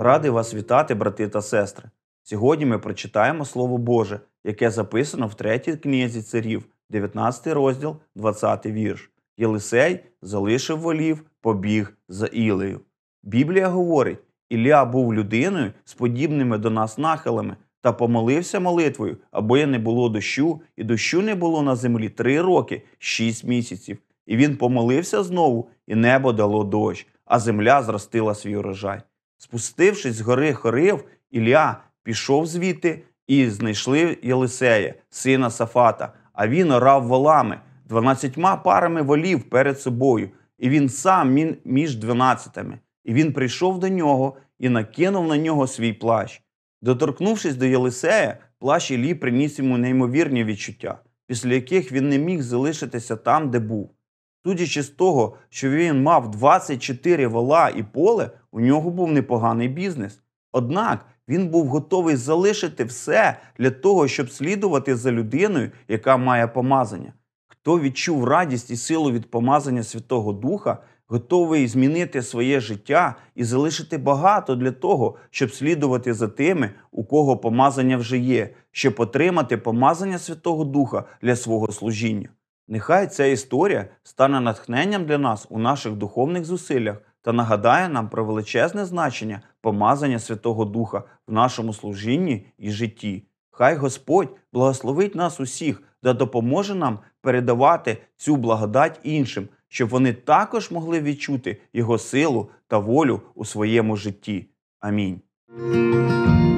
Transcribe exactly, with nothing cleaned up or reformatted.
Радий вас вітати, брати та сестри. Сьогодні ми прочитаємо Слово Боже, яке записано в третій книзі царів, дев'ятнадцятий розділ, двадцятий вірш. Єлисей залишив волів, побіг за Ілею. Біблія говорить, Ілля був людиною з подібними до нас нахилами та помолився молитвою, аби не було дощу, і дощу не було на землі три роки, шість місяців. І він помолився знову, і небо дало дощ, а земля зростила свій урожай. Спустившись з гори Хорив, Ілля пішов звідти і знайшли Єлисея, сина Сафата, а він орав волами, дванадцятьма парами волів перед собою, і він сам між дванадцятими. І він прийшов до нього і накинув на нього свій плащ. Доторкнувшись до Єлисея, плащ Іллі приніс йому неймовірні відчуття, після яких він не міг залишитися там, де був. Судячи з того, що він мав двадцять чотири вола і поле, у нього був непоганий бізнес. Однак він був готовий залишити все для того, щоб слідувати за людиною, яка має помазання. Хто відчув радість і силу від помазання Святого Духа, готовий змінити своє життя і залишити багато для того, щоб слідувати за тими, у кого помазання вже є, щоб отримати помазання Святого Духа для свого служіння. Нехай ця історія стане натхненням для нас у наших духовних зусиллях та нагадає нам про величезне значення помазання Святого Духа в нашому служінні і житті. Хай Господь благословить нас усіх та допоможе нам передавати цю благодать іншим, щоб вони також могли відчути Його силу та волю у своєму житті. Амінь.